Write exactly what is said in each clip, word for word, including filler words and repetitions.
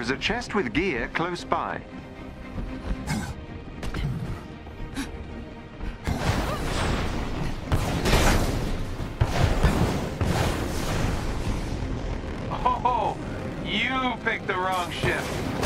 There is a chest with gear close by. Oh, you picked the wrong ship.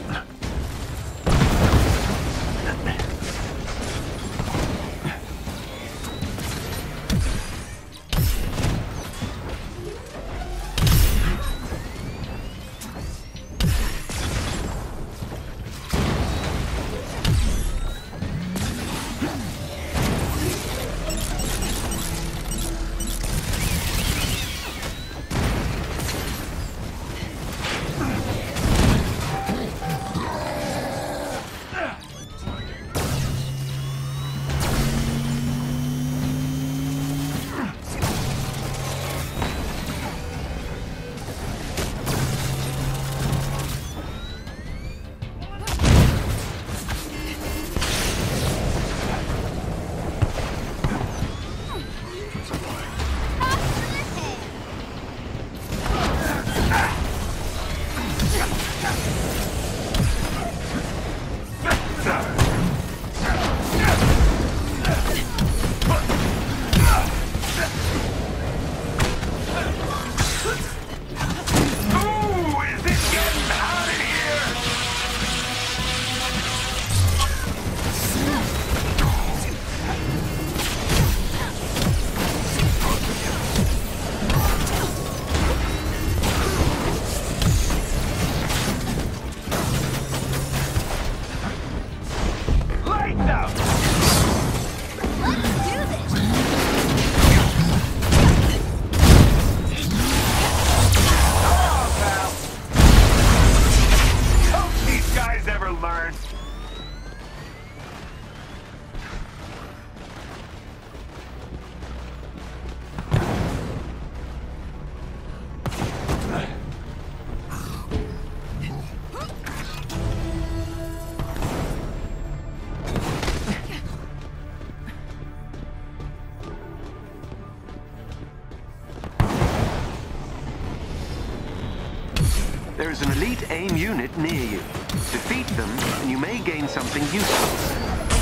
There is an elite AIM unit near you. Defeat them, and you may gain something useful.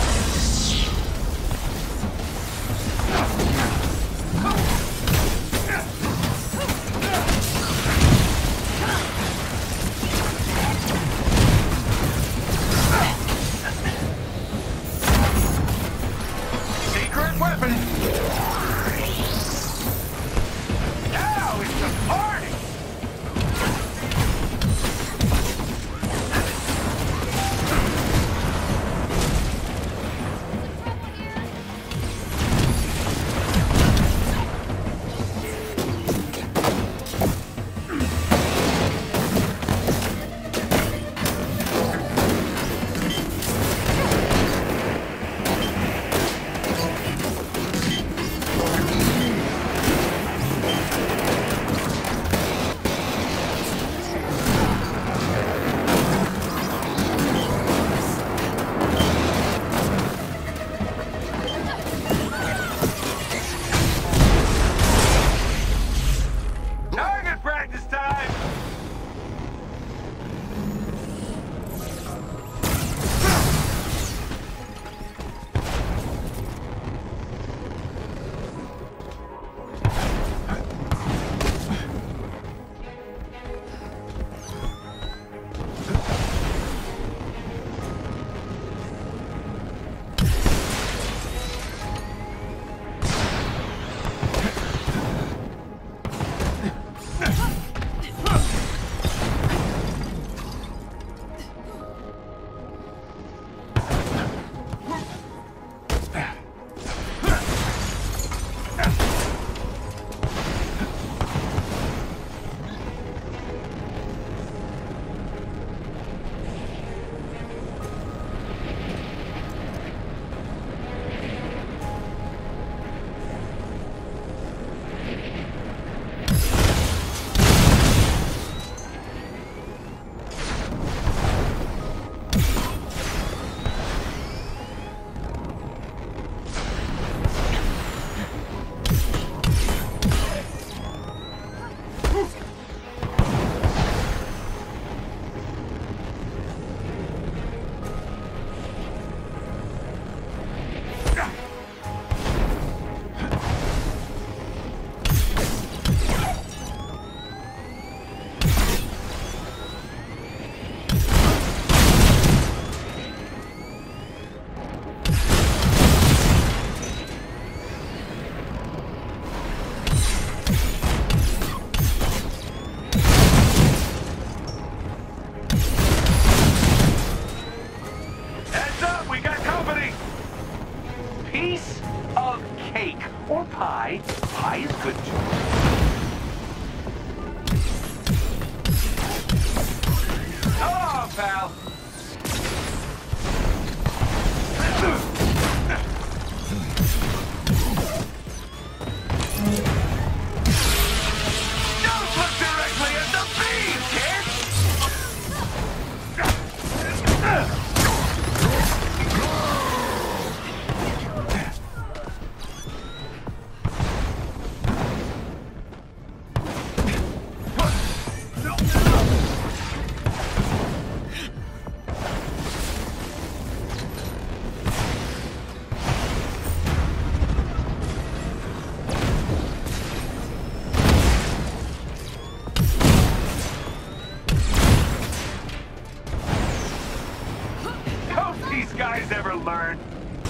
Secret weapon! Now it's a party! pie. Pie is good too. Oh, pal. Don't look directly at the beam, kid! These guys ever learn?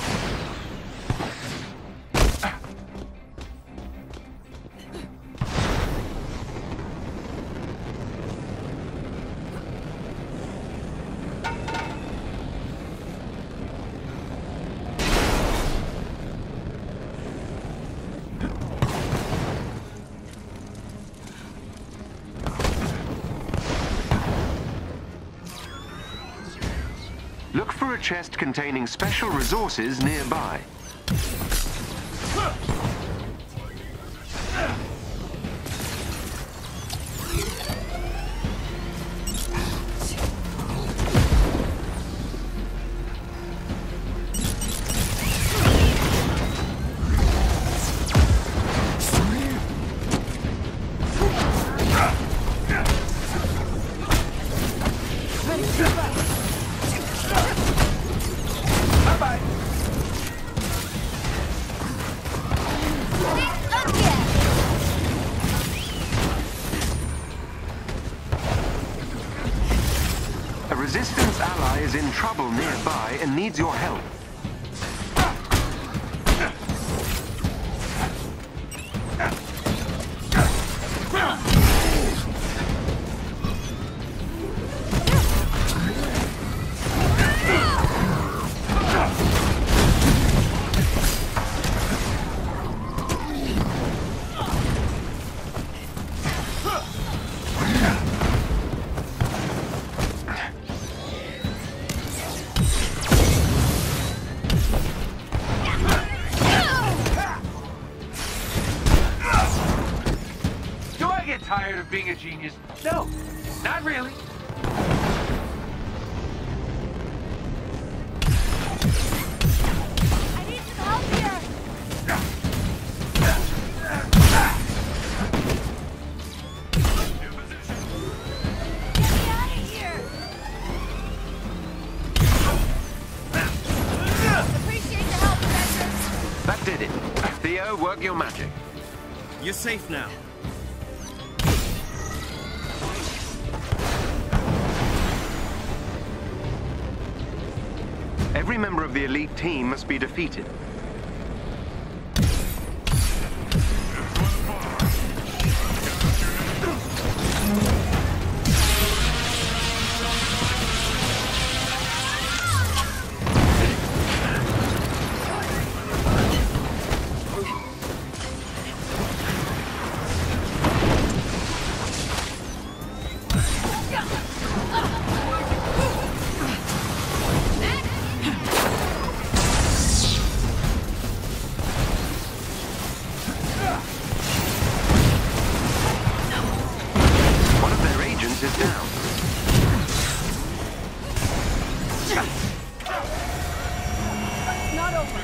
Look for a chest containing special resources nearby. Bye-bye. A resistance ally is in trouble nearby and needs your help. Tired of being a genius? No, not really. I need some help here. Get me out of here. Appreciate the help, Professor. That did it. Theo, work your magic. You're safe now. Every member of the elite team must be defeated. Is down. It's not over.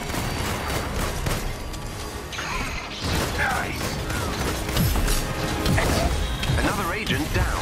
Nice. Excellent. Another agent down.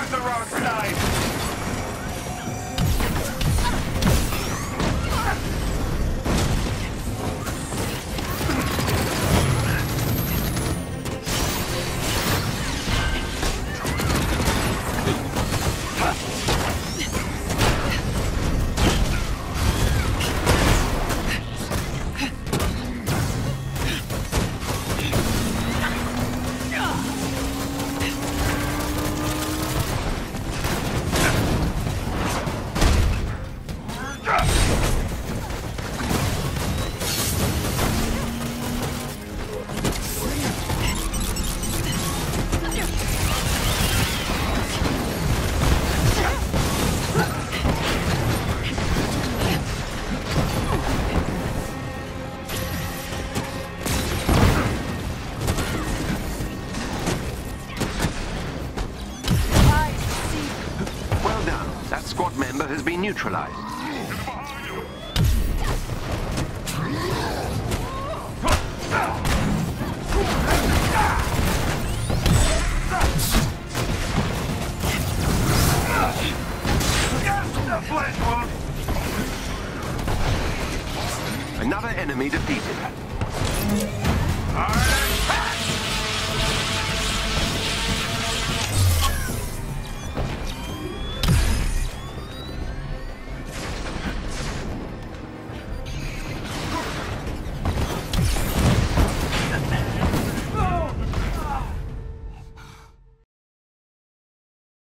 the wrong side! Well done. That squad member has been neutralized. The flesh wound! Another enemy defeated.